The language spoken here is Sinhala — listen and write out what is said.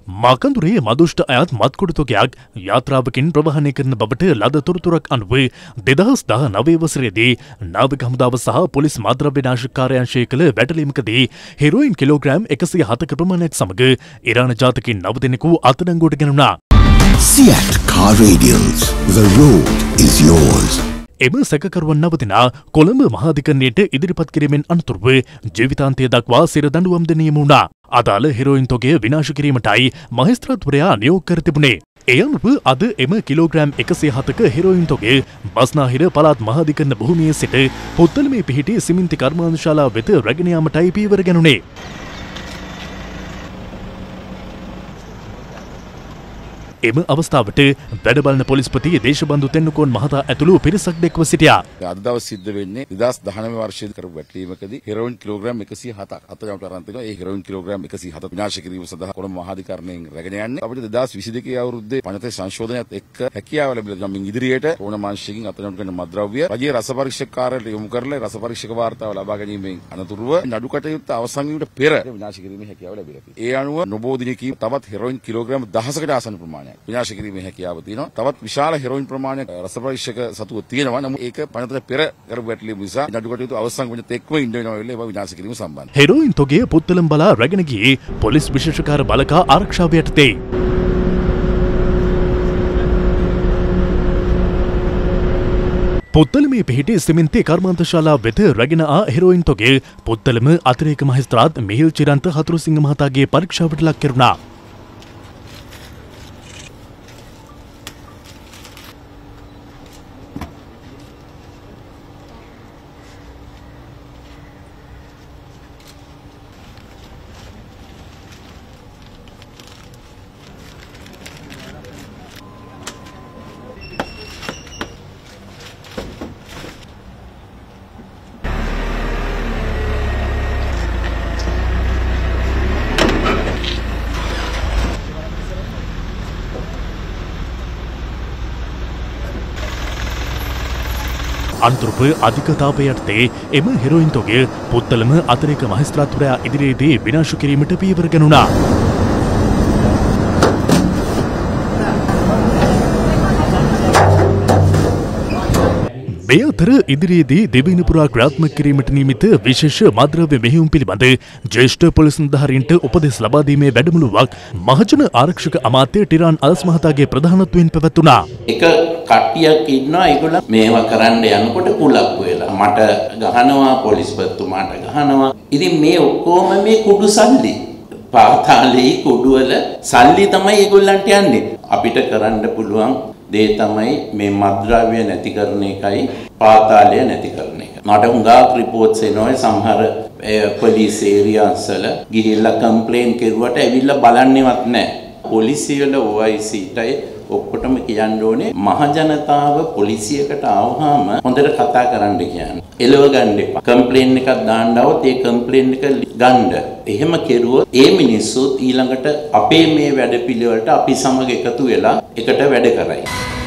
මාකඳුරේ මදුෂ්ට අයත් මත්කුඩු තොගයක් යාත්‍රාවකින් ප්‍රවාහනය කරන බවට ලද තොරතුරක් අනුව 2019 වසරේදී නාවික හමුදාව සහ පොලිස් මද්‍රව්‍ය නාශක කාර්යාංශය කළ වැටලීමකදී හෙරෝයින් කිලෝග්‍රෑම් 107ක ප්‍රමාණයක් සමග ඉරාන ජාතිකින් 9 දෙනෙකු අත්අඩංගුවට ගැනුණා. Seat Car Radials. The road is yours. එම සැකකරුවන් 9 දෙනා කොළඹ මහාධිකරණයට ඉදිරිපත් කිරීමෙන් අනතුරුව ජීවිතාන්තය දක්වා සිර දඬුවම් ද නියම වුණා. අදාළ හෙරෝයින් තොගය විනාශ කිරීමටයි මහේස්ත්‍රාත්වරයා නියෝග කර තිබුණේ. ඒ අනුව අද එම කිලෝග්‍රෑම් 107ක හෙරෝයින් තොගය බස්නාහිර පළාත් මහාධිකරණ භූමියේ සිට පුත්තලමේ පිහිටි සිමෙන්ති කර්මාන්තශාලාව වෙත රැගෙන යාමටයි පියවර ගැනුණේ. එම අවස්ථාවට වැඩ බලන පොලිස්පති දේශබන්දු තෙන්නකෝන් මහතා ඇතුළු පිරිසක් එක්ව සිටියා. අද දවස් සිද්ධ වෙන්නේ 2019 වර්ෂයේ කරපු වැටලීමකදී හෙරෝයින් කිලෝග්‍රෑම් 107ක් අත්අඩංගුවට අරන් තිනවා. ඒ හෙරෝයින් කිලෝග්‍රෑම් 107 විනාශ කිරීම සඳහා කොළඹ මහාධිකරණයෙන් රැගෙන යන්නේ. අපිට 2022 අවුරුද්දේ පනතේ සංශෝධනයත් එක්ක හැකියාව ලැබිලා ගමින් ඉදිරියට ඕන මාංශයකින් අත්අඩංගුවට ගන්න මද්‍රව්‍ය රජයේ රස පරීක්ෂක කාර්යාලයට යොමු කරලා රස පරීක්ෂක වාර්තාව ලබා ගැනීමෙන් අනතුරුව නඩු කටයුත්ත අවසන් වීමට පෙර විනාශ කිරීමේ හැකියාව ලැබිලා තියෙනවා. ඒ අනුව නොබෝ දිනකින් තවත් හෙරෝයින් කිලෝග්‍රෑම් 1000කට ආසන්න ප්‍රමාණයක් විනාශ කිරීමේ හැකියාව තියෙනවා. තවත් විශාල හෙරෝයින් ප්‍රමාණයක් රස පරීක්ෂක සතුව තියෙනවා. නමුත් ඒක පනතට පෙර කරපු වැටලීම නිසා නඩු කටයුතු අවසන් වෙන තෙක්ම ඉන්න වෙනවා වෙලේ ඒවා විනාශ කිරීම සම්බන්ධ. හෙරෝයින් තොගය පුත්තලම් බලා රැගෙන ගියේ පොලිස් විශේෂකාර බලකා ආරක්ෂාව යටතේ. පුත්තලමේ පිහිටි සිමෙන්ති කර්මාන්තශාලාව වෙත රැගෙන ආ හෙරෝයින් තොගය පුත්තලම අතිරේක මහේස්ත්‍රාත් මිහිල් චිරන්ත හතුරුසිංහ මහතාගේ පරීක්ෂාවට ලක් කෙරුණා. අනතුරුව අධික තාපය යටතේ එම හෙරෝයින් තොගය පුත්තලම අතිරේක මහේස්ත්‍රාත්වරයා ඉදිරියේදී විනාශ කිරීමට පියවර ගැනුණා. මේ අතර ඉදිරියේදී දෙවින පුරා ක්‍රියාත්මක කිරීමට නියමිත විශේෂ මද්‍රව්‍ය මෙහෙයුම් පිළිබඳ ජ්‍යෙෂ්ඨ පොලිස් නිලධාරීන්ට උපදෙස් ලබා දීමේ වැඩමුළුවක් මහජන ආරක්ෂක අමාත්‍ය ටිරාන් අල්ස් මහතාගේ ප්‍රධානත්වයෙන් පැවැත්වුණා. එක කට්ටියක් ඉන්නවා ඒගොල්ලෝ මේවා කරන්න යනකොට කුලක් වෙලා මට ගහනවා පොලිස්පතිතුමාට ගහනවා. ඉතින් මේ ඔක්කොම මේ කුඩු සල්ලි පාතාලේ කුඩු වල සල්ලි තමයි ඒගොල්ලන්ට යන්නේ. අපිට කරන්න පුළුවන් දේ තමයි මේ මද්‍රව්‍ය නැති කරන එකයි පාතාලය නැති කරන එක. මට හුඟක් රිපෝට්ස් එනවා සමහර පොලිස් ඒරියාස් වල ගිහිල්ලා කම්ප්ලේන් කරුවට ඇවිල්ලා බලන්නේවත් නැහැ. පොලිසිය වල OIC-ටයි ඔක්කොටම කියන්න ඕනේ මහ ජනතාව පොලිසියකට ආවහම හොඳට කතා කරන්න කියන්නේ. එලව ගන්න එපා. කම්ප්ලේන් එකක් දාන්න આવොත් ඒ කම්ප්ලේන් එක ගන්න. එහෙම කෙරුවොත් ඒ මිනිස්සු ඊළඟට අපේ මේ වැඩ පිළිවෙලට අපි සමග එකතු වෙලා එකට වැඩ කරයි.